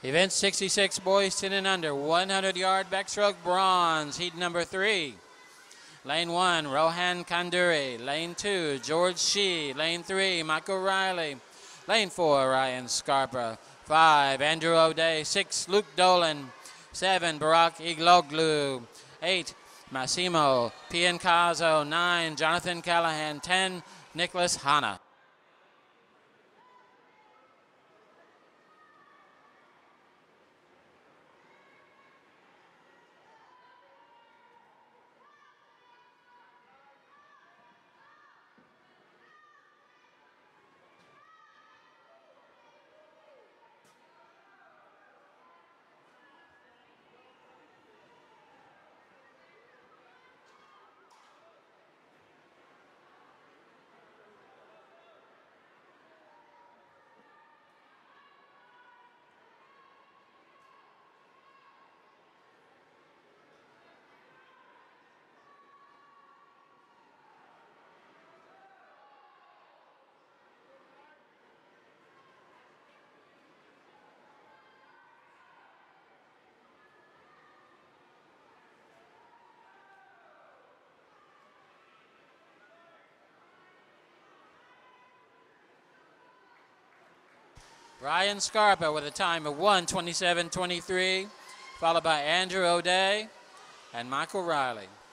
Event 66 boys 10 and under, 100-yard backstroke bronze, heat number 3. Lane 1, Rohan Kanduri. Lane 2, George Shee. Lane 3, Michael Riley. Lane 4, Ryan Scarpa. 5, Andrew O'Day. 6, Luke Dolan. 7, Barack Igloglu. 8, Massimo Piancazo. 9, Jonathan Callahan. 10, Nicholas Hanna. Ryan Scarpa with a time of 1:27.23, followed by Andrew O'Day and Michael Riley.